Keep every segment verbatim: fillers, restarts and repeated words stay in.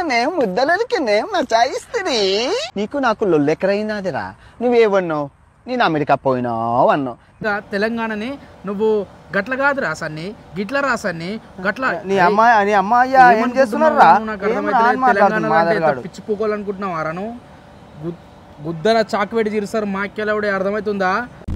ముద్దలొలికనే ముద్దలొలికనే మచాయిస్తుంది. నీకు నాకు లొల్లెక్కరైనాదిరా. నువ్వేవన్నావు? నేను అమెరికా పోయినావు అన్నావు. తెలంగాణని నువ్వు గట్ల కాదు రాసాన్ని గిట్ల రాసాన్ని గట్ల నీ అమ్మాయి నీ అమ్మాయి ఏం చేస్తున్నారా? పిచ్చి పూకోవాలనుకుంటున్నావు అరను గుద్దర చాకువేడి తీరుస్తారు మాకెళ్ళవుడే అర్థమవుతుందా?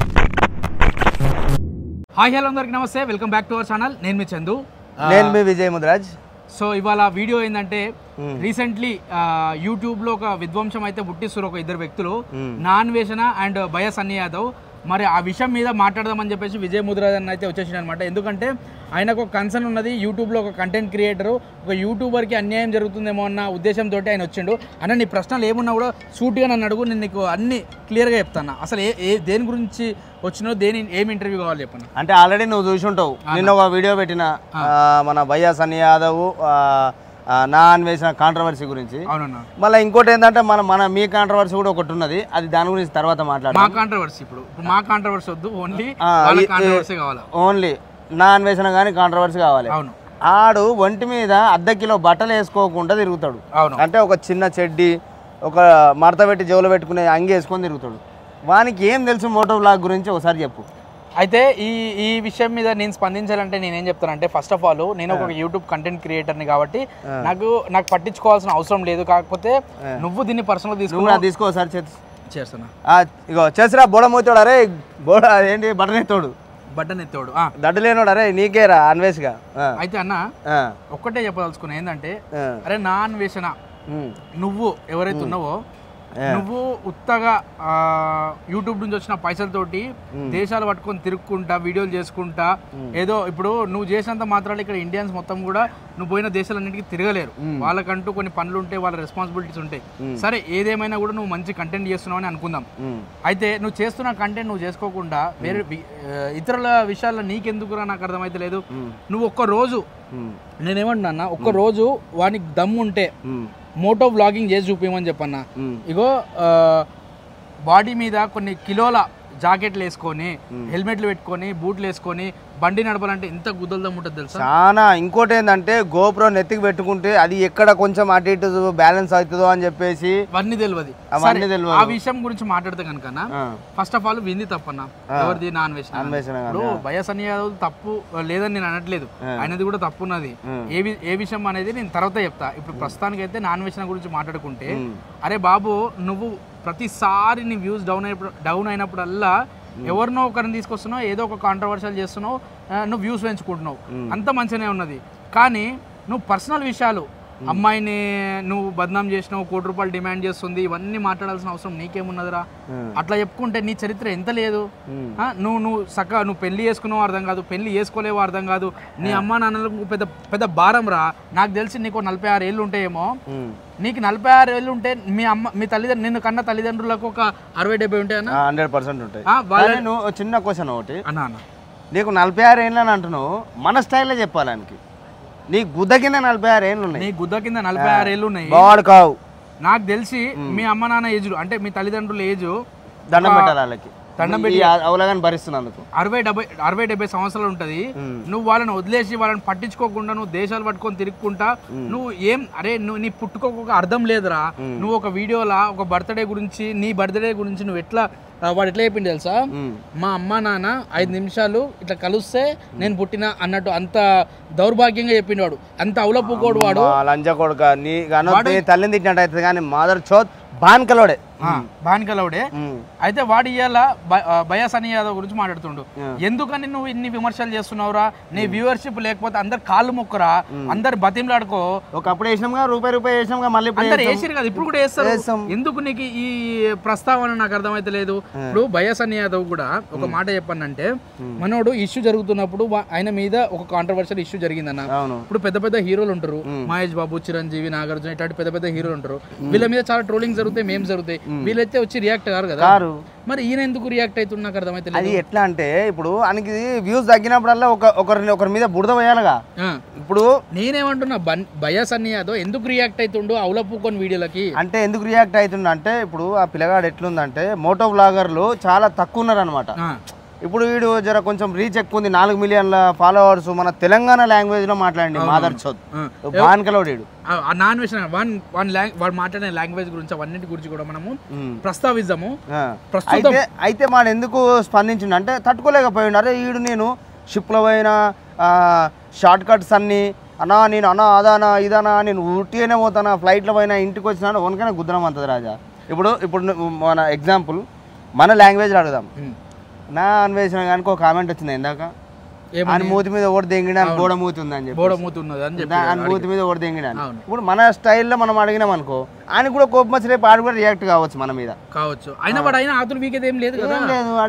హాయ్ హలో అందరికి నమస్తే, welcome back to our channel. నేను మీ చందు, నేను మీ విజయ్ ముద్రాజ్. సో ఇవాళ వీడియో ఏంటంటే రీసెంట్లీ యూట్యూబ్ లో ఒక విధ్వంసం అయితే పుట్టిస్తారు ఒక ఇద్దరు వ్యక్తులు, నాన్ వేషణ అండ్ భయ సన్నీ యాదవ్. మరి ఆ విషయం మీద మాట్లాడదామని చెప్పేసి విజయ్ ముద్రాజ్ అన్న అయితే వచ్చేసిండు అనమాట. ఎందుకంటే ఆయనకు ఒక కన్సర్న్ ఉన్నది, యూట్యూబ్లో ఒక కంటెంట్ క్రియేటరు, ఒక యూట్యూబర్కి అన్యాయం జరుగుతుందేమో అన్న ఉద్దేశంతో ఆయన వచ్చిండు. అన్న నీ ప్రశ్నలు ఏమున్నా కూడా సూట్గా నన్ను అడుగు, నేను నీకు అన్ని క్లియర్గా చెప్తాను. అసలు ఏ ఏ దేని గురించి వచ్చినో, దేని ఏం ఇంటర్వ్యూ కావాలి చెప్పను. అంటే ఆల్రెడీ నువ్వు చూసి ఉంటావు, నిన్న ఒక వీడియో పెట్టిన మన భయ సన్నీ యాదవ్ నా అన్వేషణ కాంట్రవర్సీ గురించి. అవునన్నా. మళ్ళీ ఇంకోటి ఏంటంటే మన మన మీ కాంట్రవర్సీ కూడా ఒకటి ఉన్నది, అది దాని గురించి తర్వాత మాట్లాడదాం. మా కాంట్రవర్సీ ఇప్పుడు మా కాంట్రవర్సీ వద్దు, ఓన్లీ కాంట్రవర్సీ కావాలి. ఓన్లీ నా అన్వేషణ కానీ కాంట్రవర్సీ కావాలి. అవును. ఆడు ఒంటి మీద అర్ధ కిలో బట్టలు వేసుకోకుండా తిరుగుతాడు. అవును. అంటే ఒక చిన్న చెడ్డి, ఒక మడత పెట్టి జోలు పెట్టుకునే అంగి వేసుకొని తిరుగుతాడు. వానికి ఏం తెలుసు మోటో బ్లాగ్ గురించి ఒకసారి చెప్పు. అయితే ఈ ఈ విషయం మీద నేను స్పందించాలంటే నేనేం చెప్తానంటే, ఫస్ట్ ఆఫ్ ఆల్ నేను ఒక యూట్యూబ్ కంటెంట్ క్రియేటర్ని కాబట్టి నాకు నాకు పట్టించుకోవాల్సిన అవసరం లేదు. కాకపోతే నువ్వు దీన్ని పర్సనల్ తీసుకున్నా తీసుకో సార్ చేస్తున్నా. ఇగో చేసిరా బోడమోతాడు. అరే బోడ ఏంటి బటన్ ఎత్తాడు, బటన్ ఎత్తాడు దడ్డు లేనోడు. అరే నీకేరా అన్వేషగా. అయితే అన్న ఒక్కటే చెప్పదలుచుకున్నా ఏంటంటే, అరే నా అన్వేషణ నువ్వు ఎవరైతే ఉన్నావో, నువ్వు ఉత్తగా యూట్యూబ్ నుంచి వచ్చిన పైసలతోటి దేశాలు పట్టుకొని తిరుక్కుంటా వీడియోలు చేసుకుంటా ఏదో ఇప్పుడు నువ్వు చేసినంత మాత్రాలు ఇక్కడ ఇండియన్స్ మొత్తం కూడా నువ్వు పోయిన దేశాలన్నింటికి తిరగలేరు. వాళ్ళకంటూ కొన్ని పనులు ఉంటాయి, వాళ్ళ రెస్పాన్సిబిలిటీస్ ఉంటాయి. సరే ఏదేమైనా కూడా నువ్వు మంచి కంటెంట్ చేస్తున్నావు అని అనుకుందాం. అయితే నువ్వు చేస్తున్న కంటెంట్ నువ్వు చేసుకోకుండా వేరే ఇతరుల విషయాల్లో నీకెందుకురా నాకు అర్థమైతే లేదు. నువ్వు ఒక్క రోజు నేనేమంటున్నా, ఒక్క రోజు వానికి దమ్ము ఉంటే మోటో వ్లాగింగ్ చేసి చూపించమని చెప్పన్నా. ఇగో బాడీ మీద కొన్ని కిలోల జాకెట్లు వేసుకొని, హెల్మెట్లు పెట్టుకొని, బూట్లు వేసుకొని బండి నడపాలంటే ఎంత గుద్దలదం ఉంటుంది తెలుసా? చాలా. ఇంకోటి ఏంటంటే గోప్రో నెత్తికి పెట్టుకుంటే అది ఎక్కడ కొంచెం అటు ఇటు బ్యాలెన్స్ అవుతుందో అని చెప్పేసి అవన్నీ తెలియదు. ఆ విషయం గురించి మాట్లాడితే కనుక ఫస్ట్ ఆఫ్ ఆల్ వింది తప్పన్నా. ఎవరిది? నాన్ వేషణ. ఇప్పుడు భయ సన్నీ యాదవ్ తప్పు లేదని నేను అనట్లేదు, ఆయనది కూడా తప్పు ఉన్నది. ఏ ఏ విషయం అనేది నేను తర్వాత చెప్తా. ఇప్పుడు ప్రస్తుతానికి అయితే నాన్ వేషణ గురించి మాట్లాడుకుంటే, అరే బాబు నువ్వు ప్రతిసారి నీ వ్యూస్ డౌన్ అయినప్పుడు డౌన్ అయినప్పుడల్లా ఎవరినో ఒకరిని తీసుకొస్తున్నావు, ఏదో ఒక కాంట్రవర్షియల్ చేస్తున్నావు, నువ్వు వ్యూస్ పెంచుకుంటున్నావు, అంత మంచిగానే ఉన్నది. కానీ నువ్వు పర్సనల్ విషయాలు, అమ్మాయిని నువ్వు బద్నాం చేసినావు, కోటి రూపాయలు డిమాండ్ చేస్తుంది, ఇవన్నీ మాట్లాడాల్సిన అవసరం నీకేమున్నదిరా? అట్లా చెప్పుకుంటే నీ చరిత్ర ఎంత లేదు. నువ్వు నువ్వు చక్కగా నువ్వు పెళ్లి చేసుకున్నావు అర్థం కాదు, పెళ్లి చేసుకోలేవు అర్థం కాదు, నీ అమ్మ నాన్నలకు పెద్ద పెద్ద భారం రా. నాకు తెలిసి నీకు నలభై ఆరు ఏళ్ళు ఉంటాయేమో. నీకు నలభై ఆరు ఏళ్ళు ఉంటే మీ అమ్మ మీ తల్లిదండ్రులు నిన్ను కన్న తల్లిదండ్రులకు ఒక అరవై డెబ్బై ఉంటాయి అన్న. హండ్రెడ్ పర్సెంట్ ఉంటాయి. నువ్వు చిన్న క్వశ్చన్ ఒకటి అన్న అన్న నీకు నలభై ఆరు ఏళ్ళు అని అంటున్నావు, మన స్టైల్లో చెప్పాలానికి. నీ గుద్ద కింద నలభై ఆరు ఏళ్ళు ఉన్నాయి. నీ గుద్ద కింద నలభై ఆరు ఏళ్ళు ఉన్నాయి. బాడు కావు. నాకు తెలిసి మీ అమ్మ నాన్న ఏజ్ అంటే మీ తల్లిదండ్రుల ఏజ్ దండం పెట్టాలి వాళ్ళకి, దండం పెట్టి అవలాగాని భరిస్తున్నందుకు అరవై డెబ్బై అరవై డెబ్బై సంవత్సరాలు ఉంటది. నువ్వు వాళ్ళని వదిలేసి వాళ్ళని పట్టించుకోకుండా నువ్వు దేశాలు పట్టుకొని తిరుగుకుంటా నువ్వు ఏం అరే నువ్వు నీ పుట్టుకోక అర్థం లేదురా. నువ్వు ఒక వీడియోలా ఒక బర్త్డే గురించి నీ బర్త్డే గురించి నువ్వు ఎట్లా వాడు ఎట్లా చెప్పింది తెలుసా? మా అమ్మ నాన్న ఐదు నిమిషాలు ఇట్లా కలిస్తే నేను పుట్టిన అన్నట్టు అంత దౌర్భాగ్యంగా చెప్పిండు వాడు. అంత అవలపుకోడు వాడు, లంచ కొడుక. నీ తల్లిని తిట్టినట్టు అవుతుంది కానీ మాదర్ చోత్ బాన్కలోడే బాన్కలవుడే. అయితే వాడు ఇవాళ భయ సన్నీ యాదవ్ గురించి మాట్లాడుతుండు. ఎందుకని నువ్వు ఇన్ని విమర్శలు చేస్తున్నావురా? నీ వ్యూవర్షిప్ లేకపోతే అందరు కాళ్ళు మొక్కరా, అందరు బతిమలాడుకో. ఒకప్పుడు వేసినాంగా రూపాయి రూపాయి వేసినాంగా, మళ్ళీ అందరు వేసిరు కదా, ఇప్పుడు కూడా వేస్తారు. ఎందుకు నీకు ఈ ప్రస్తావన నాకు అర్థమైతే లేదు. ఇప్పుడు భయ సన్నీ యాదవ్ కూడా ఒక మాట చెప్పానంటే, మనోడు ఇష్యూ జరుగుతున్నప్పుడు ఆయన మీద ఒక కాంట్రవర్షియల్ ఇష్యూ జరిగిందన్న. ఇప్పుడు పెద్ద పెద్ద హీరోలు ఉంటారు, మహేష్ బాబు, చిరంజీవి, నాగార్జున, ఇట్లాంటి పెద్ద పెద్ద హీరోలు ఉంటారు. వీళ్ళ మీద చాలా ట్రోలింగ్ జరుగుతాయి, మేమ్స్ జరుగుతాయి. వీళ్ళైతే వచ్చి రియాక్ట్ కారు కదా. మరి ఈయన ఎందుకు రియాక్ట్ అవుతుంది నాకు అర్థమైతే. అది ఎట్లా అంటే ఇప్పుడు ఆయనకి వ్యూస్ తగ్గినప్పుడల్లా ఒక ఒకరిని ఒకరి మీద బురద వేయాలిగా. ఇప్పుడు నేనేమంటున్నా, భయ సన్నీ యాదవ్ ఎందుకు రియాక్ట్ అవుతుండు అవలపుకొని వీడియోలకి అంటే ఎందుకు రియాక్ట్ అవుతుండ అంటే, ఇప్పుడు ఆ పిల్లగాడు ఎట్లుందంటే మోటో బ్లాగర్లు చాలా తక్కువ ఉన్నారు అనమాట. ఇప్పుడు వీడు జర కొంచెం రీచ్ ఎక్కువ ఉంది, నాలుగు మిలియన్ల ఫాలోవర్స్, మన తెలంగాణ లాంగ్వేజ్ లో మాట్లాడండి మాదర్ చౌద్ బాన్కలోడు నాన్ వెజ్ వన్ వన్ వాడు మాట్లాడే లాంగ్వేజ్ గురించి అవన్నిటి గురించి కూడా మనము ప్రస్తావిద్దాము. అయితే అయితే వాడు ఎందుకు స్పందించిండు అంటే తట్టుకోలేకపోయిండు. అరే వీడు నేను షిప్లో పోయిన షార్ట్ కట్స్ అన్ని అన్నా నేను అన్నా అదానా ఇదానా నేను ఊటీనే పోతానా, ఫ్లైట్లో పోయినా ఇంటికి వచ్చినా వనకనే గుద్దరం అంతది రాజా. ఇప్పుడు ఇప్పుడు మన ఎగ్జాంపుల్ మన లాంగ్వేజ్ అడుగుదాం. నా అన్వేషణ కానీ ఒక కామెంట్ వచ్చింది ఇందాక, అని మూతి మీద ఓడి దెంగిడాను గోడ మూతి ఉందని చెప్పి, గోడ మూతి ఉన్నది అని చెప్పి అని మూతి మీద ఓడి దెంగిడాను. ఇప్పుడు మన స్టైల్లో మనం అడిగినాం అనుకో, ఆయన కూడా కోపం వచ్చి రేపు ఆడు కూడా రియాక్ట్ కావచ్చు మన మీద కావచ్చు. అయినా వాడు అయినా ఆతులు వీకేది ఏం లేదు కదా.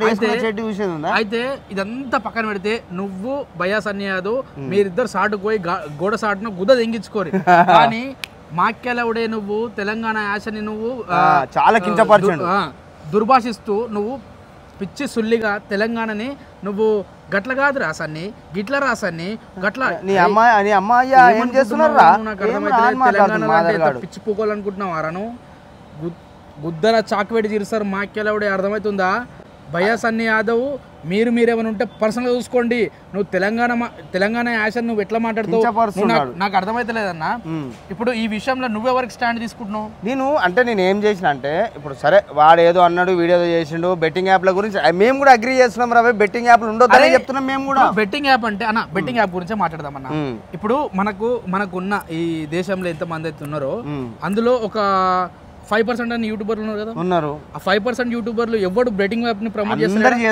అయితే ఇదంతా పక్కన పెడితే నువ్వు బయాస్ అన్యాదు మీరిద్దరు సాటుకు పోయి గోడ సాటును గుద్ద దెంగించుకోరు, కానీ మాక్యాలవుడే నువ్వు తెలంగాణ యాసని నువ్వు చాలా కించపరిచాడు, దుర్భాషిస్తూ నువ్వు పిచ్చి సుల్లిగా తెలంగాణని నువ్వు గట్ల కాదు రాసాన్ని గిట్ల రాసాన్ని గట్ల నీ అమ్మాయి నీ అమ్మాయి ఏం చేస్తున్నారా పిచ్చి పూకోవాలనుకుంటున్నావు అరను గుద్దర చాక్వేడి తీరుస్తారు మాక్యాలవుడే అర్థమవుతుందా? బయాస్ అన్ని యాదవ్ మీరు మీరేమైనా ఉంటే పర్సనల్గా చూసుకోండి. నువ్వు తెలంగాణ తెలంగాణ యాస నువ్వు ఎట్లా మాట్లాడుతావు నాకు అర్థమైతలేదన్నా. ఇప్పుడు ఈ విషయంలో నువ్వెవరికి స్టాండ్ తీసుకుంటున్నావు? నేను అంటే నేను ఏం చేసిన అంటే ఇప్పుడు సరే వాడు ఏదో అన్నాడు వీడియో చేసిండు బెట్టింగ్ యాప్ల గురించి మేము కూడా అగ్రీ చేస్తున్నాం రా, బెట్టింగ్ యాప్లు ఉండొద్దని చెప్తున్నాం మేము కూడా. బెట్టింగ్ యాప్ అంటే అన్న బెట్టింగ్ యాప్ గురించే మాట్లాడదామన్నా. ఇప్పుడు మనకు మనకున్న ఈ దేశంలో ఎంత మంది అయితే ఉన్నారో అందులో ఒక ఫైవ్ పర్సెంట్ అని యూట్యూబర్లు ఉన్నారు కదా ఉన్నారు. ఆ ఫైవ్ పర్సెంట్ యూట్యూబర్లు ఎవడు బెట్టింగ్ యాప్ ని ప్రమోట్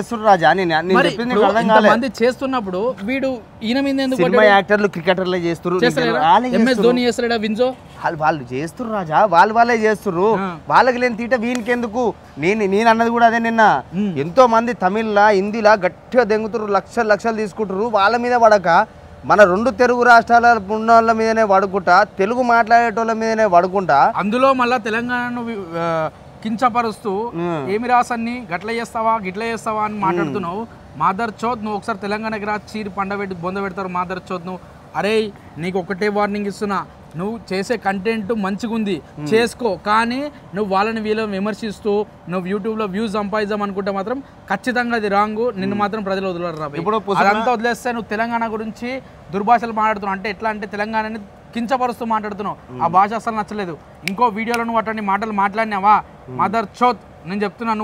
చేస్తున్నారు చేస్తున్నప్పుడు వీడు ఈయన మీద ఎందుకు యాక్టర్లు క్రికెటర్లే చేస్తున్నారు, ఎంఎస్ ధోని చేస్తాడా విన్జో వాళ్ళు వాళ్ళు చేస్తున్నారు రాజా, వాళ్ళు వాళ్ళే చేస్తున్నారు. వాళ్ళకి లేని తీట వీనికి ఎందుకు? నేను నేను అన్నది కూడా అదే. నిన్న ఎంతో మంది తమిళ్లా హిందీలా గట్టిగా దెంగుతున్నారు, లక్షలు లక్షలు తీసుకుంటారు. వాళ్ళ మీద పడక మన రెండు తెలుగు రాష్ట్రాల ఉన్న వాళ్ళ మీదనే పడుకుంటా, తెలుగు మాట్లాడేటోళ్ళ మీదనే పడుకుంటా, అందులో మళ్ళా తెలంగాణను కించపరుస్తూ ఏమి రాసన్ని గట్ల చేస్తావా గిట్ల చేస్తావా అని మాట్లాడుతున్నావు. మాదర్ చౌద్ నువ్వు ఒకసారి తెలంగాణకి రా, చీరి పండ పెట్టి బొంద పెడతారు మాదర్ చౌద్ నువ్వు. అరే నీకు ఒకటే వార్నింగ్ ఇస్తున్నా, నువ్వు చేసే కంటెంట్ మంచిగా ఉంది చేసుకో, కానీ నువ్వు వాళ్ళని వీళ్ళని విమర్శిస్తూ నువ్వు యూట్యూబ్లో వ్యూస్ సంపాదిద్దాం అనుకుంటే మాత్రం ఖచ్చితంగా అది రాంగ్. నిన్ను మాత్రం ప్రజలు వదలరు రా. ఇప్పుడు అదంతా వదిలేస్తే నువ్వు తెలంగాణ గురించి దుర్భాషలు మాట్లాడుతున్నావు అంటే ఎట్లా అంటే తెలంగాణని కించపరుస్తూ మాట్లాడుతున్నావు. ఆ భాష అసలు నచ్చలేదు. ఇంకో వీడియోలో నువ్వు అటువంటి మాటలు మాట్లాడినావా మదర్ చౌత్ నేను చెప్తున్నాను.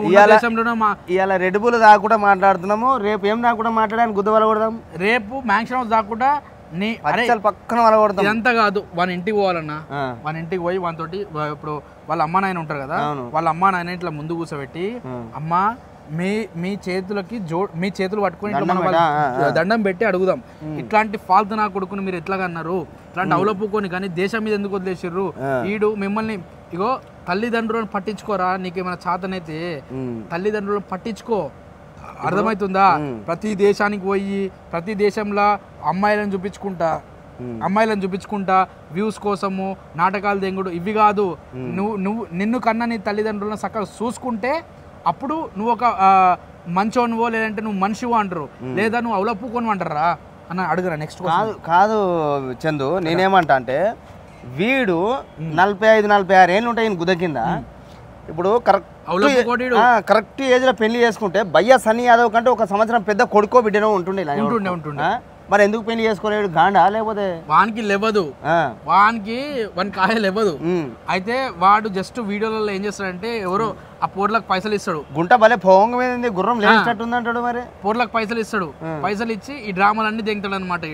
ఇవాళ రెడ్ బుల్ దాకుండా మాట్లాడుతున్నాము, రేపు ఏం దాకుండా మాట్లాడడానికి గుద్దవల కొడదాం, రేపు మ్యాంక్షన్ హౌస్ దాకుండా నీ పక్కన వాళ్ళ ఇదంతా కాదు. వాళ్ళ ఇంటికి పోవాలన్నా, వాళ్ళ ఇంటికి పోయి వాళ్ళతోటి ఇప్పుడు వాళ్ళ అమ్మ నాయన ఉంటారు కదా, వాళ్ళ అమ్మ నాయన ఇట్లా ముందు కూర్చోబెట్టి అమ్మ మీ మీ చేతులకి జో మీ చేతులు పట్టుకుని ఇట్లా మనం దండం పెట్టి అడుగుదాం, ఇట్లాంటి ఫాల్తు నా కొడుకుని మీరు ఎట్లాగా అన్నారు, ఇట్లాంటి అవలపుకొని కానీ దేశం మీద ఎందుకు వదిలేసారు, ఈడు మిమ్మల్ని ఇగో తల్లిదండ్రులను పట్టించుకోరా, నీకేమైనా చాతనైతే తల్లిదండ్రులను పట్టించుకో, అర్థమవుతుందా? ప్రతి దేశానికి పోయి ప్రతి దేశంలో అమ్మాయిలను చూపించుకుంటా అమ్మాయిలను చూపించుకుంటా వ్యూస్ కోసము నాటకాలు దెంగుడు ఇవి కాదు. నువ్వు నువ్వు నిన్ను కన్నా నీ తల్లిదండ్రులను చక్కగా చూసుకుంటే అప్పుడు నువ్వు ఒక మంచోనువో లేదంటే నువ్వు మనిషివో అంటారు, లేదా నువ్వు అవలప్పుకొని అంటారా అన్న అడుగురా. నెక్స్ట్ కాదు కాదు చందు, నేనేమంటా అంటే వీడు నలభై ఐదు నలభై ఆరు ఏళ్ళు ఉంటాయి గుద కింద. ఇప్పుడు కరెక్ట్ కరెక్ట్ ఏజ్ లో పెళ్లి చేసుకుంటే భయ్య సన్నీ యాదవ్ కంటే ఒక సంవత్సరం పెద్ద కొడుకో బిడ్డనో ఉంటుండే ఉంటుండే ఉంటుండే మరి ఎందుకు పెళ్లి చేసుకోలేడు గాండా? లేకపోతే వానికి లేవదు, వానికి వాని కాయ లేవదు. అయితే వాడు జస్ట్ వీడియోలలో ఏం చేస్తాడంటే ఎవరో ఆ పోర్లకు పైసలు ఇస్తాడు, గుంట భలే పోంగ మీద గుర్రం లేచినట్టు ఉంది అంటాడు, మరి పోర్లకు పైసలు ఇస్తాడు, పైసలు ఇచ్చి ఈ డ్రామాలన్నీ దింగుతాడు అనమాట.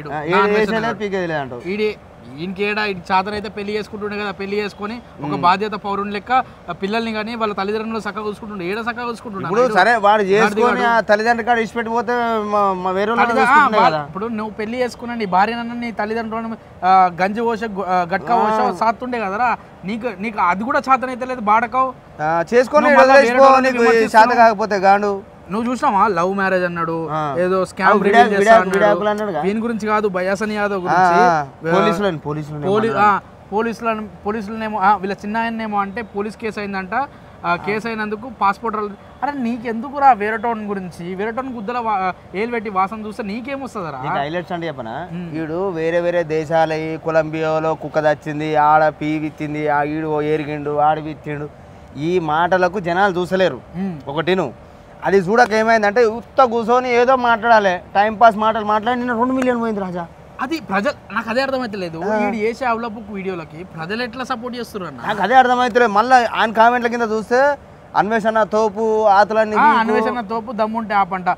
ఈడు ఈయనకేడా ఇటు చాతనైతే పెళ్లి చేసుకుంటుండే కదా, పెళ్లి చేసుకుని ఒక బాధ్యత పౌరుని లెక్క పిల్లల్ని కానీ వాళ్ళ తల్లిదండ్రులు చక్కగా చూసుకుంటుండే, ఏడా చక్కగా చూసుకుంటుండే. సరే వాడు చేసుకొని తల్లిదండ్రులు కాడ ఇచ్చిపెట్టిపోతే వేరే. ఇప్పుడు నువ్వు పెళ్లి చేసుకున్నా నీ భార్యనన్నా నీ తల్లిదండ్రులను గంజి పోస గట్కా పోస సాతుండే కదరా, నీకు నీకు అది కూడా చాతనైతే లేదు బాడకావు చేసుకొని చాత కాకపోతే గాండు. నువ్వు చూసినావా లవ్ మ్యారేజ్ అన్నాడు, ఏదో స్కామ్ దీని గురించి కాదు, బయాసన్ యాదవ్ గురించి పోలీసులను పోలీసులనేమో వీళ్ళ చిన్న ఆయనేమో అంటే పోలీస్ కేసు అయిందంట, కేసు అయినందుకు పాస్పోర్ట్. అరే నీకెందుకురా వేరేటోన్ గురించి, వేరేటోన్ గుద్దల ఏలు పెట్టి వాసన చూస్తే నీకేమొస్తుందరా? హైలైట్స్ అంటే చెప్పనా, వీడు వేరే వేరే దేశాల కొలంబియాలో కుక్క తెచ్చింది, ఆడ పీ విత్తింది, ఆ ఈడు ఏరిగిండు ఆడి విత్తిండు, ఈ మాటలకు జనాలు చూసలేరు. ఒకటి నువ్వు అది చూడక ఏమైందంటే ఉత్త కూర్చొని ఏదో మాట్లాడాలి టైం పాస్ మాటలు మాట్లాడి నిన్న రెండు మిలియన్ పోయింది రాజా. అది ప్రజలు నాకు అదే అర్థమైతలేదు. వీడు చేసే అవలపుక్ వీడియోలకి ప్రజలు ఎట్లా సపోర్ట్ చేస్తున్నారు అన్న నాకు అదే అర్థమవుతలేదు. మళ్ళీ ఆయన కామెంట్ల కింద చూస్తే అన్వేషణ తోపు ఆతులన్నీ అన్వేషణ తోపు దమ్ముంటే ఆపంట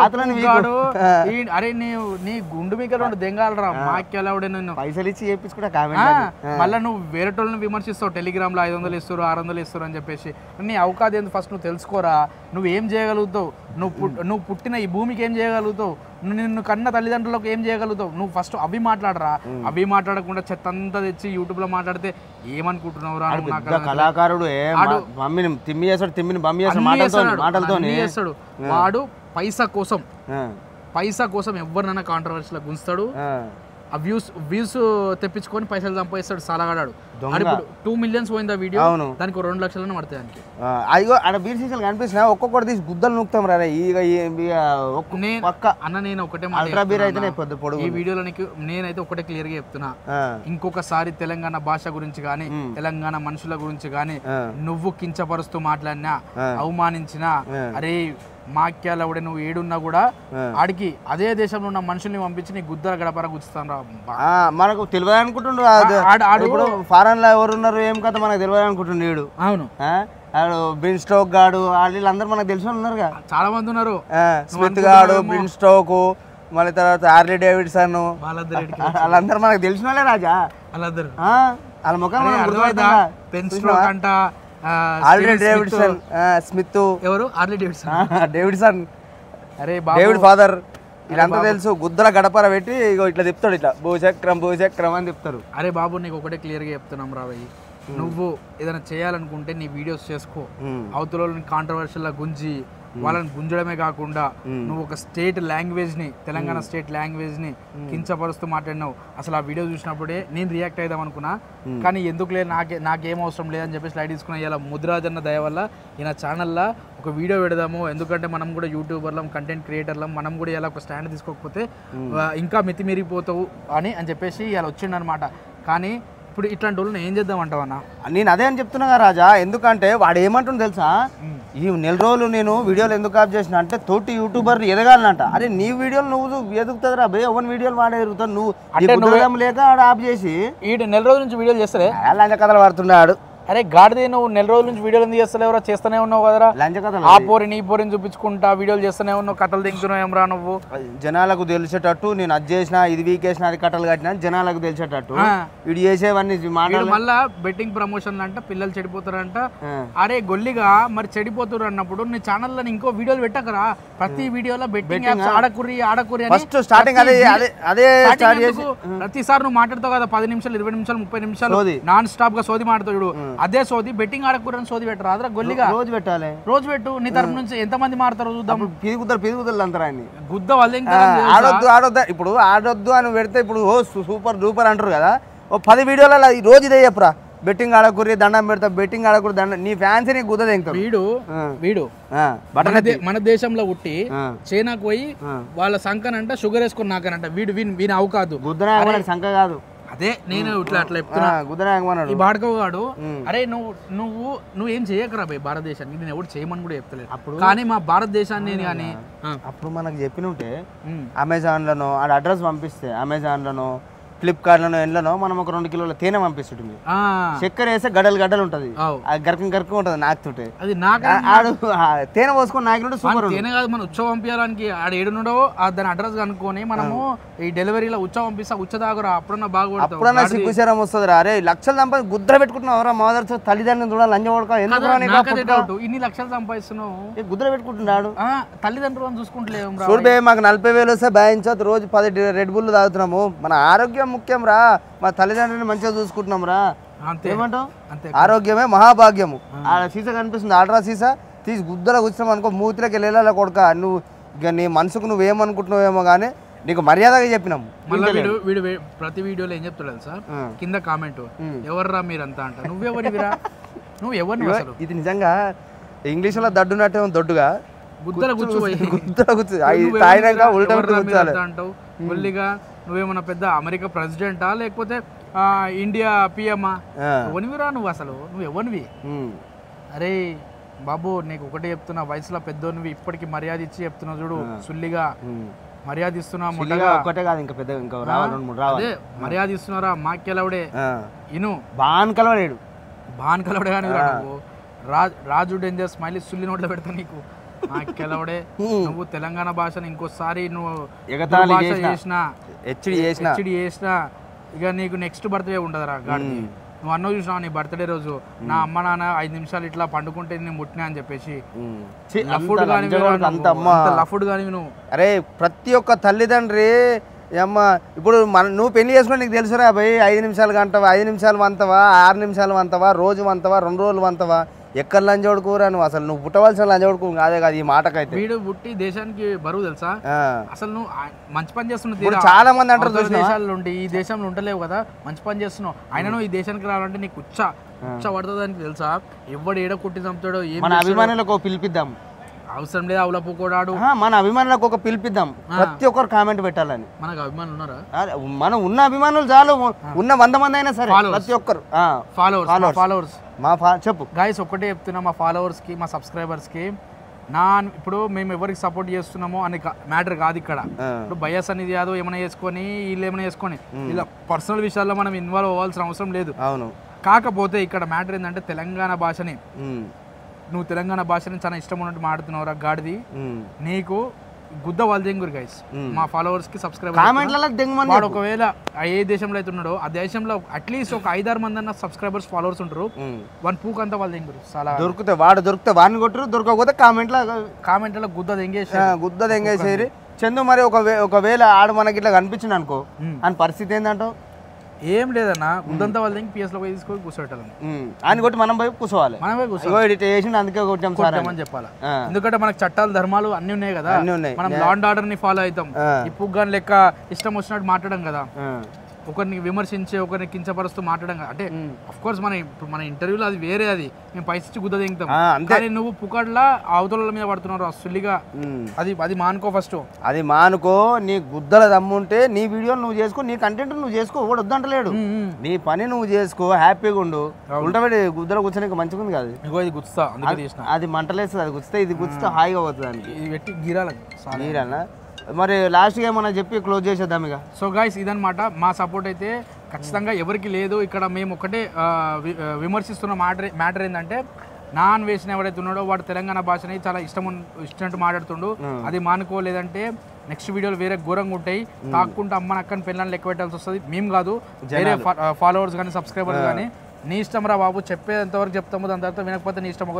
అరే నీ నీ గుండు మీకు రెండు దెంగాలరా మాకెలావుడే నిన్ను పైసలు ఇచ్చి చేపించుకుంటా కామెంట్. మళ్ళీ నువ్వు వేరే వాళ్ళని విమర్శిస్తావు టెలిగ్రామ్ లో ఐదు వందలు ఇస్తారు ఆరు వందలు ఇస్తారు అని చెప్పేసి. నీ అవకాశం ఏంది ఫస్ట్ నువ్వు తెలుసుకోరా. నువ్వు ఏం చేయగలుగుతావు, నువ్వు నువ్వు పుట్టిన ఈ భూమికి ఏం చేయగలుగుతావు, నిన్ను కన్న తల్లిదండ్రులకు ఏం చేయగలుగుతావు. నువ్వు ఫస్ట్ అవి మాట్లాడరా. అవి మాట్లాడకుండా చెత్త అంతా తెచ్చి యూట్యూబ్ లో మాట్లాడితే ఏమనుకుంటున్నావు రా. కళాకారుడు మమ్మీని తిమ్మి చేస్తాడు, తిమ్మిని బమ్మి చేస్తాడు మాటలతో చేస్తాడు. వాడు పైసా కోసం పైసా కోసం ఎవరినైనా కాంట్రవర్సీలో గుంచుతాడు. ఆ వ్యూస్ వ్యూస్ తెప్పించుకొని పైసలు సంపాదిస్తాడు సాలగాడాడు. టూ మిలియన్స్ పోయింది ఆ వీడియో, దానికి రెండు లక్షలను పడతాయి దానికి. అయ్యో అక్కడ బీర్ సీసాలు కనిపిస్తున్నా ఒక్కొక్కటి తీసి గుద్దలు నూకుతాం రా. అన్న నేను ఒకటే ఈ వీడియోలో నీకు నేనైతే ఒకటే క్లియర్ గా చెప్తున్నా, ఇంకొకసారి తెలంగాణ భాష గురించి గానీ తెలంగాణ మనుషుల గురించి గానీ నువ్వు కించపరుస్తూ మాట్లాడినా అవమానించినా అరే మాక్యాలవుడే నువ్వు ఏడున్నా కూడా ఆడికి అదే దేశంలో ఉన్న మనుషుల్ని పంపించి నీ గుద్దల గడపర గుచ్చుతాను రా. మనకు తెలియదు అనుకుంటుండ్రు ఇప్పుడు ఫారెన్ లో ఎవరు ఉన్నారు ఏం కదా మనకు తెలియదు అనుకుంటుండే వీడు. అవును బ్రిన్ స్టోక్ గాడు వాళ్ళందరూ మనకు తెలిసిన ఉన్నారు కదా, చాలా మంది ఉన్నారు. స్మిత్ గాడు, బ్రిన్ స్టోక్, మళ్ళీ తర్వాత హార్లీ డేవిడ్సన్ వాళ్ళందరూ మనకు తెలిసిన వాళ్ళే రాజా. వాళ్ళందరూ వాళ్ళ ముఖం పెన్ స్ట్రోక్ అంట, హార్లీ డేవిడ్సన్, స్మిత్ ఎవరు హార్లీ డేవిడ్సన్ డేవిడ్సన్ అరే డేవిడ్ ఫాదర్ వీళ్ళంతా తెలుసు. గుద్దల గడపర పెట్టి ఇగో ఇట్లా చెప్తాడు, ఇట్లా భూచక్రం భూచక్రం అని చెప్తారు. అరే బాబు నీకు ఒకటే క్లియర్ గా చెప్తున్నాం రావయ్యి, నువ్వు ఏదైనా చేయాలనుకుంటే నీ వీడియోస్ చేసుకో. అవతల కాంట్రవర్షియల్ గుంజి వాళ్ళని గుంజడమే కాకుండా నువ్వు ఒక స్టేట్ లాంగ్వేజ్ ని తెలంగాణ స్టేట్ లాంగ్వేజ్ ని కించపరుస్తూ మాట్లాడినావు. అసలు ఆ వీడియో చూసినప్పుడే నేను రియాక్ట్ అయిదాం అనుకున్నా, కానీ ఎందుకు లేదు నాకే నాకేం అవసరం లేదని చెప్పి స్లైడ్ తీసుకున్నా. ఇలా ముద్రాజన్న దయ వల్ల ఈయన ఛానల్లో ఒక వీడియో పెడదాము, ఎందుకంటే మనం కూడా యూట్యూబర్లం కంటెంట్ క్రియేటర్లం, మనం కూడా ఇలా ఒక స్టాండ్ తీసుకోకపోతే ఇంకా మితిమీరిపోతావు అని అని చెప్పేసి ఇలా వచ్చిండు అనమాట. కానీ ఇప్పుడు ఇట్లాంటి వాళ్ళు ఏం చేద్దామంటావన్నా? నేను అదే అని చెప్తున్నా రాజా. ఎందుకంటే వాడు ఏమంటుంది తెలుసా, ఈ నెల రోజులు నేను వీడియోలు ఎందుకు ఆఫ్ చేసిన అంటే తోటి యూట్యూబర్ ఎదగాలనంట. అరే నీ వీడియోలు నువ్వు ఎదుగుతుందిరా బే, ఎవరి వీడియోలు వాడే ఎదుగుతావు నువ్వు లేక ఆడ ఆఫ్ చేసి ఈ నెల రోజుల నుంచి వీడియోలు చేస్తారే లంచ కథలు పడుతున్నాడు. అరే గాడిది నువ్వు నెల రోజుల నుంచి వీడియోలు ఎందుకు చేస్తలేవురా? చేస్తూనే ఉన్నావు కదరా లంచ కథలు. ఆ పోరిని ఈ పోరిని చూపించుకుంటా వీడియోలు చేస్తూనే ఉన్నావు, కథలు దింగుతున్నావు ఏమరా నువ్వు. జనాలకు తెలిసేటట్టు నేను అది చేసిన ఇది వీకేసిన అది కట్టలు కట్టినా జనాలకు తెలిసేటట్టు వీడు చేసేవన్నీ మళ్ళా బెట్టింగ్ ప్రమోషన్ అంట, పిల్లలు చెడిపోతారంట. అరే గొల్లిగా మరి చెడిపోతున్నారు అన్నప్పుడు నీ ఛానల్లో ఇంకో వీడియోలు పెట్టకరా. ప్రతి వీడియోలో బెట్టింగ్ ఆడకురి ఆడకురి స్టార్టింగ్ అదే ప్రతిసారి నువ్వు మాట్లాడతావు కదా పది నిమిషాలు ఇరవై నిమిషాలు ముప్పై నిమిషాలు నాన్ స్టాప్ గా సోది మాట్లాడు. అదే సోది బెట్టింగ్ ఆడకూడని సోది పెట్టరా అదరా గొల్లిగా. రోజు పెట్టాలి, రోజు పెట్టు. నీ తరపు నుంచి ఎంత మంది మాడతారు చూద్దాం. పిరుగుతారు పిరుగుతారు అంటారా గుద్ద వాళ్ళు ఆడొద్దు ఆడొద్దు ఇప్పుడు ఆడొద్దు అని పెడితే ఇప్పుడు ఓ సూపర్ డూపర్ అంటారు కదా. ఓ పది వీడియోలలో రోజు ఇదే చెప్పురా, బెట్టింగ్ ఆడకూరి దండం పెడతా, బెట్టింగ్ ఆడకూరి దండం. నీ ఫ్యాన్స్ నీ గుద్ద తెంగుతారు. వీడు వీడు మన దేశంలో పుట్టి చైనాకు పోయి వాళ్ళ సంకనంట షుగర్ వేసుకుని నాకనంట. వీడు వీని వీని అవు కాదు, గుద్ద సంక కాదు. అదే నేను ఇట్లా అట్లా చెప్తున్నా. ఈ బాడకవ్ గాడు అరే నువ్వు నువ్వు నువ్వు ఏం చేయకరా భయ్ భారతదేశానికి, నేను ఎవరు చేయమని కూడా చెప్తలేదు. అప్పుడు కానీ మా భారతదేశాన్ని కానీ అప్పుడు మనకు చెప్పినుంటే అమెజాన్లోనో ఆడ అడ్రస్ పంపిస్తే అమెజాన్లోనో ఫ్లిప్కార్ట్లోనో ఎండ్లోనో మనం ఒక రెండు కిలోల తేనె పంపిస్తుంది. చక్కెర వేస్తే గడలు గడ్డలు ఉంటది, గరకం గరకం ఉంటది నాకుతుంటే. అది నాకు ఆడు తేనె పోసుకొని నాయకుడు సూపర్. తేనె కాదు మన ఉచ్చ పంపించడానికి ఆడ ఏడునుడో దాని అడ్రస్ కనుక్కొని మనము ఈ డెలివరీలో ఉచ్చ పంపిస్తా ఉచ్చ దాగురా అప్పుడన్నా బాగుపడతావు. అప్పుడన్నా సిగ్గుసేరం వస్తుంది రా. అరే లక్షలు సంపాదించి గుద్ర పెట్టుకుంటున్నావు మదర్ తల్లిదండ్రులు చూడాలి లంచ కొడక ఎందుకు ఇన్ని లక్షలు సంపాదిస్తున్నావు గుద్ర పెట్టుకుంటున్నాడు. తల్లిదండ్రులను చూసుకుంటలేము. చూడు మాకు నలభై వేలు వస్తే భయించదు, రోజు పది రెడ్ బుల్ తాగుతున్నాము. మన ఆరోగ్యం ముఖ్యం రా, మా తల్లిదండ్రులని మంచిగా చూసుకుంటున్నాం రా. ఏమంటావు? ఆరోగ్యమే మహాభాగ్యము. ఆడ సీసా కనిపిస్తుంది, ఆల్ట్రా సీసా తీసి గుద్దలో కూర్చున్నాం అనుకో మూతిలోకి వెళ్ళాల కొడుక. నువ్వు ఇక నీ మనసుకు నువ్వేమనుకుంటున్నావేమో కానీ నీకు మర్యాదగా చెప్పినాము. వీడు ప్రతి వీడియోలో ఏం చెప్తాడు సార్ కింద కామెంట్, ఎవర్రా మీరంతా అంట. నువ్వెవరివిరా? నువ్వు ఎవరిని? ఇది నిజంగా ఇంగ్లీష్ లో దడ్డున్నట్టే దొడ్డుగా గుద్దల కూర్చోపోయి గుద్దల కూర్చో తాగినాక ఉల్టా అంటావు. మళ్ళీగా నువ్వేమన్నా పెద్ద అమెరికా ప్రెసిడెంటా లేకపోతే ఇండియా పిఎమ్మా? ఎవనివిరా నువ్వు? అసలు నువ్వు ఎవనివి? అరే బాబు నీకు ఒకటే చెప్తున్నా, వయసులో పెద్దోనివి ఇప్పటికి మర్యాద ఇచ్చి చెప్తున్నా చూడు, సుల్లిగా మర్యాద ఇస్తున్నా. ఒకటే కాదు ఇంకా పెద్ద ఇంకా రావాలి రెండు మూడు రావాలి. అదే మర్యాద ఇస్తున్నారా మాకెలవడే ఇను బాన్ కలవలేడు బాన్ కలవడే కానీ నువ్వు రాజు రాజు డేంజర్ స్మైలీ సుల్లి నోట్లో పెడతా నీకు మాకెలవడే. నువ్వు తెలంగాణ భాషను ఇంకోసారి నువ్వు ఎగతాళి చేసినా హెచ్డి చేసినా హెచ్డి చేసినా ఇక నీకు నెక్స్ట్ బర్త్డే ఉండదురా గాడిది. నువ్వు అన్నో చూసినావు నీ బర్త్డే రోజు నా అమ్మ నాన్న ఐదు నిమిషాలు ఇట్లా పండుకుంటే నేను ముట్టినా అని చెప్పేసి లఫుడ్ కానీ నువ్వు. అరే ప్రతి ఒక్క తల్లిదండ్రి అమ్మ ఇప్పుడు మన నువ్వు పెళ్లి చేసుకుని నీకు తెలుసురా భయ్, ఐదు నిమిషాలు గంటవా, ఐదు నిమిషాలు వంతవా, ఆరు నిమిషాలు వంతవా, రోజు వంతవా, రెండు రోజులు వంతవా, ఎక్కడ లంచోడుకోరా నువ్వు, అసలు నువ్వు పుట్టవలసిన లంచోడుకో కాదే కాదు ఈ మాటకైతే. వీడు పుట్టి దేశానికి బరువు తెలుసా అసలు. నువ్వు మంచి పని చేస్తున్నావు, చాలా మంది అంటారు దేశాల్లో ఉండి ఈ దేశంలో ఉండలేవు కదా, మంచి పని చేస్తున్నావు. అయినా ఈ దేశానికి రావాలంటే నీకు ఉచ్చ ఉచ్చ పడుతుందని తెలుసా. ఎవడు ఏడ కొట్టి చంపుతాడో మన అభిమానులకు పిలిపిద్దాం, అవసరం లేదు అవులపు కోడాడు. మన అభిమానులకు ఒక పిలిపిద్దాం, ప్రతి ఒక్కరు కామెంట్ పెట్టాలని. మనకు అభిమానులు ఉన్నారా? మనం ఉన్న అభిమానులు చాలు, ఉన్న వంద మంది అయినా సరే ప్రతి ఒక్కరు ఫాలోవర్స్ ఫాలోవర్స్ మా చెప్పు గైస్. ఒక్కటే చెప్తున్నా మా ఫాలోవర్స్ కి మా సబ్స్క్రైబర్స్ కి, నా ఇప్పుడు మేము ఎవరికి సపోర్ట్ చేస్తున్నామో అని మ్యాటర్ కాదు ఇక్కడ. ఇప్పుడు బయాస్ అనేది యాదవ్ ఏమైనా చేసుకొని వీళ్ళు ఏమైనా చేసుకొని ఇలా పర్సనల్ విషయాల్లో మనం ఇన్వాల్వ్ అవ్వాల్సిన అవసరం లేదు. అవును, కాకపోతే ఇక్కడ మ్యాటర్ ఏంటంటే తెలంగాణ భాషని, నువ్వు తెలంగాణ భాషని చాలా ఇష్టం ఉన్నట్టు మాట్లాడుతున్నావు రా గాడిది. నీకు గుద్ద వాళ్ళు దెంగురు గైస్, మా ఫాలోవర్స్ కి సబ్స్క్రైబర్. వాడు ఒకవేళ ఏ దేశంలో అయితే ఉన్నాడో ఆ దేశంలో అట్లీస్ట్ ఒక ఐదారు మంది అన్న సబ్స్క్రైబర్స్ ఫాలోవర్స్ ఉంటారు. వన్ పూక్ అంతా వాళ్ళు దెంగురు చాలా. దొరికితే వాడు దొరికితే వాడిని కొట్టరు, దొరకకపోతే కామెంట్లో కామెంట్లో గుద్ద దెంగేసి గుద్ద దెంగేసేరి చందు. మరి ఒక ఒకవేళ ఆడు మనకి ఇట్లా కనిపించింది అనుకో, అని పరిస్థితి ఏంటంటావు? ఏం లేదన్నా, గుద్దంతా వాళ్ళ దగ్గర పిఎస్ లో పోయి తీసుకొని కూర్చోబెట్టాలి. ఆయన కొట్టి మనం పోయి కూర్చోవాలి, మనం పోయి కూర్చోవాలి, అందుకే కొట్టామని చెప్పాలి. ఎందుకంటే మనకు చట్టాలు ధర్మాలు అన్ని ఉన్నాయి కదా, మనం లా అండ్ ఆర్డర్ ని ఫాలో అవుతాం. ఇప్పుడు కానీ లెక్క ఇష్టం వచ్చినట్టు మాట్లాడడం కదా, ఒకరిని విమర్శించే ఒకరిని కించపరుస్తూ మాట్లాడడం కదా. అంటే అఫ్ కోర్స్ మన ఇప్పుడు మన ఇంటర్వ్యూలో అది వేరే, అది మేము పైసి గుద్ద దింగుతాం. కానీ నువ్వు పుకాడ్లా అవతల మీద పడుతున్నావు అసలుగా, అది అది మానుకో. ఫస్ట్ అది మానుకో. నీ గుద్దల దమ్ముంటే నీ వీడియోలు నువ్వు చేసుకో, నీ కంటెంట్ నువ్వు చేసుకో, వాడు వద్దంటలేడు. నీ పని నువ్వు చేసుకో, హ్యాపీగా ఉండు. ఉల్టబెట్టి గుద్దల కూర్చొని మంచిగా ఉంది కాదు, ఇది గుచ్చుతా అది మంటలేస్తుంది, అది గుచ్చితే ఇది గుచ్చితే హాయిగా పోతుంది. దానికి ఇది పెట్టి గీరాలి గీరాలనా. మరి లాస్ట్గా ఏమన్నా చెప్పి క్లోజ్ చేసేద్దాం ఇక. సో గైస్ ఇదన్నమాట మా సపోర్ట్ అయితే ఖచ్చితంగా ఎవరికి లేదు. ఇక్కడ మేము ఒకటే విమర్శిస్తున్న మ్యాటర్ మ్యాటర్ ఏంటంటే, నాన్ వేసిన ఎవరైతే ఉన్నాడో వాడు తెలంగాణ భాషని చాలా ఇష్టం ఇష్టం మాట్లాడుతుండు, అది మానుకోలేదంటే నెక్స్ట్ వీడియోలు వేరే ఘోరంగా ఉంటాయి. తాక్కుంటూ అమ్మ నక్కని పిల్లల్ని లెక్క పెట్టాల్సి వస్తుంది. మేము కాదు, వేరే ఫాలోవర్స్ కానీ సబ్స్క్రైబర్స్ కానీ. నీ ఇష్టం రా బాబు, చెప్పేంతవరకు చెప్తాము, దాని తర్వాత వినకపోతే నీ ఇష్టం.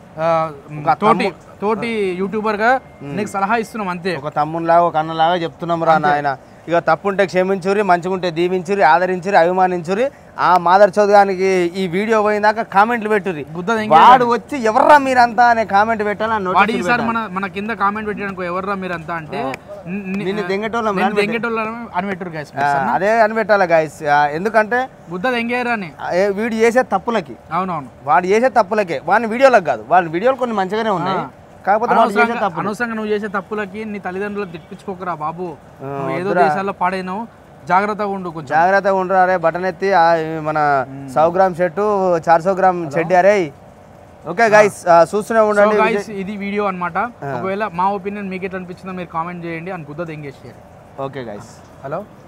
ఒక తోటి తోటి యూట్యూబర్ గా నీకు సలహా ఇస్తున్నాం అంతే, ఒక తమ్మునిలాగా ఒక అన్నలాగా చెప్తున్నాం రా నాయన. ఇక తప్పుంటే క్షమించురి, మంచిగుంటే దీవించురి, ఆదరించురి, అభిమానించురి. ఆ మాదర్ చౌదగానికి ఈ వీడియో పోయిందాక కామెంట్లు పెట్టుర్రి. వాడు వచ్చి ఎవర్రా మీరంతా అనే కామెంట్ పెట్టాలి. సార్ మన మన కింద కామెంట్ పెట్టడానికి ఎవర్రా మీరంతా అంటే దెంగటోళ్ళ అని పెట్టారు గైస్. అదే అని పెట్టాలి గైస్, ఎందుకంటే బుద్ధ దెంగేరా అని వీడు చేసే తప్పులకి. అవునవును, వాడు చేసే తప్పులకే, వాడి వీడియోలకు కాదు. వాడి వీడియోలు కొన్ని మంచిగానే ఉన్నాయి, కాకపోతే అనవసరంగా నువ్వు చేసే తప్పులకి నీ తల్లిదండ్రులకు తిప్పించుకోకరా బాబు. నువ్వు ఏదో దేశాల్లో పాడైనావు, జాగ్రత్తగా ఉండు, కొంచెం జాగ్రత్తగా ఉండు. అరే బటన్ ఎత్తి మన సౌ గ్రామ్ షర్టు చార్ సో గ్రామ్ చెడ్డి. అరే ఓకే గైస్, చూస్తూనే ఉండండి. ఇది వీడియో అన్నమాట. ఒకవేళ మా ఒపీనియన్ మీకు ఎట్లా అనిపించిందో మీరు కామెంట్ చేయండి, అని గుద్ద దెంగేసి. Okay guys, hello.